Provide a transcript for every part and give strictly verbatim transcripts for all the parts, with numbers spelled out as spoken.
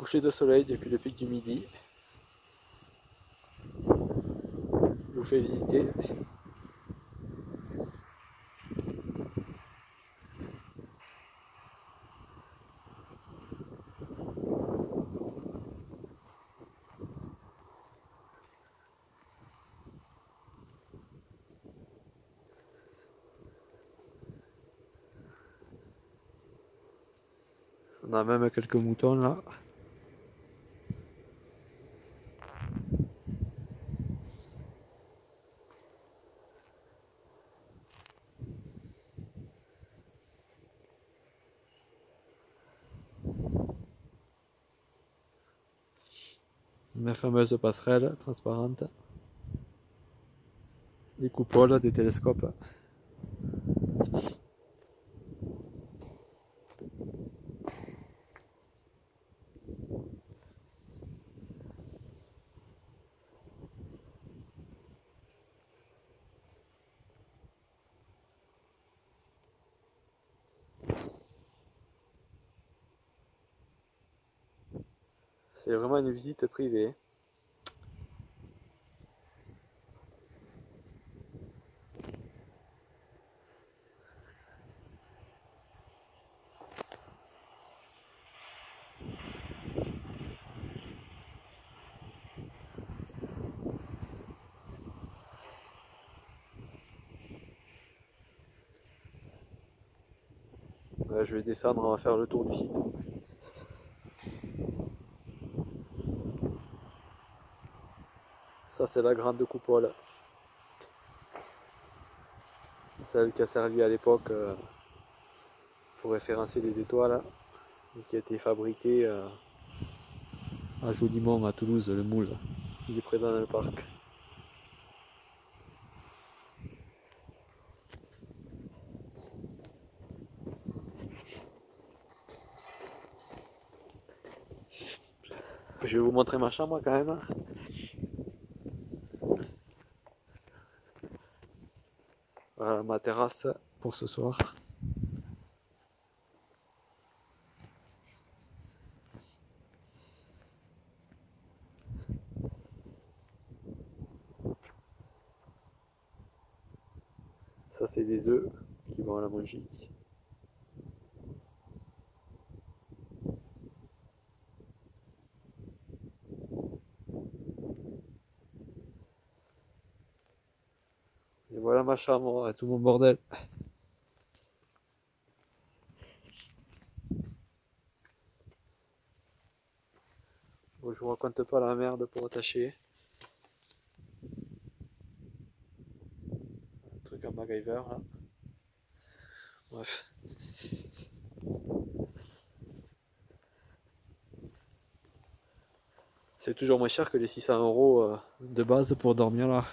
coucher de soleil depuis le pic du Midi. Je vous fais visiter. On a même quelques moutons là. La fameuse passerelle transparente. Les coupoles des télescopes. C'est vraiment une visite privée. Là, je vais descendre, on va faire le tour du site. Ça, c'est la grande coupole. Celle qui a servi à l'époque euh, pour référencer les étoiles et qui a été fabriquée euh, à Jodimont, à Toulouse, le moule. Il est présent dans le parc. Je vais vous montrer ma chambre quand même. Voilà ma terrasse pour ce soir. Ça, c'est des œufs qui vont à la Mongique. Et voilà ma chambre, tout mon bordel. Bon, je vous raconte pas la merde pour attacher. Un truc en MacGyver là. Bref. C'est toujours moins cher que les six cents euros de base pour dormir là.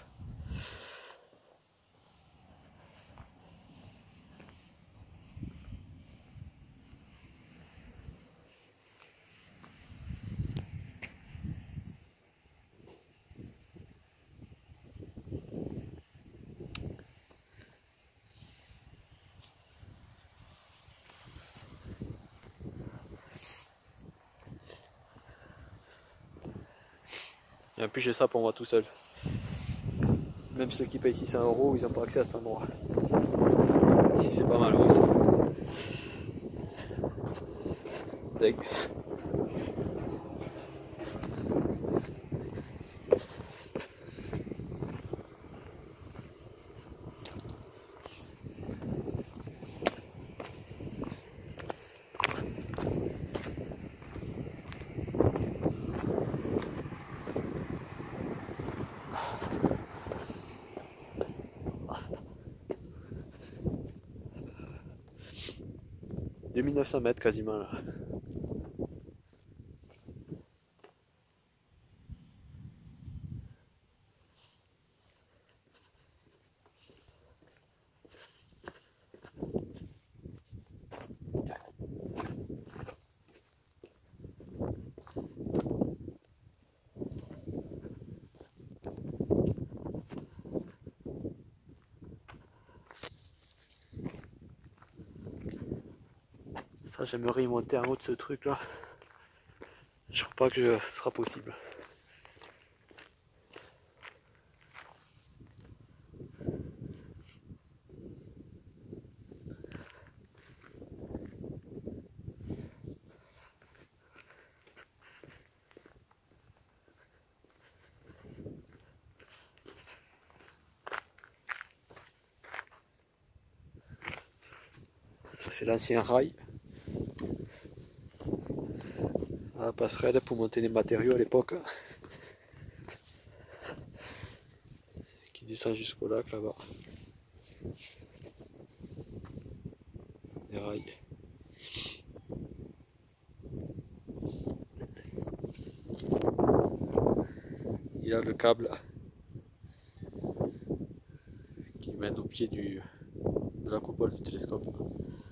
Et en plus j'ai ça pour moi tout seul. Même ceux qui payent six cents euros, ils n'ont pas accès à cet endroit. Ici c'est pas mal aussi. Deg. deux mille neuf cents mètres quasiment là. Ça, j'aimerais y monter en haut de ce truc là. Je crois pas que ce sera possible. Ça c'est l'ancien rail. La passerelle pour monter les matériaux à l'époque. Qui descend jusqu'au lac là-bas. Les rails. Il a le câble qui mène au pied du, de la coupole du télescope.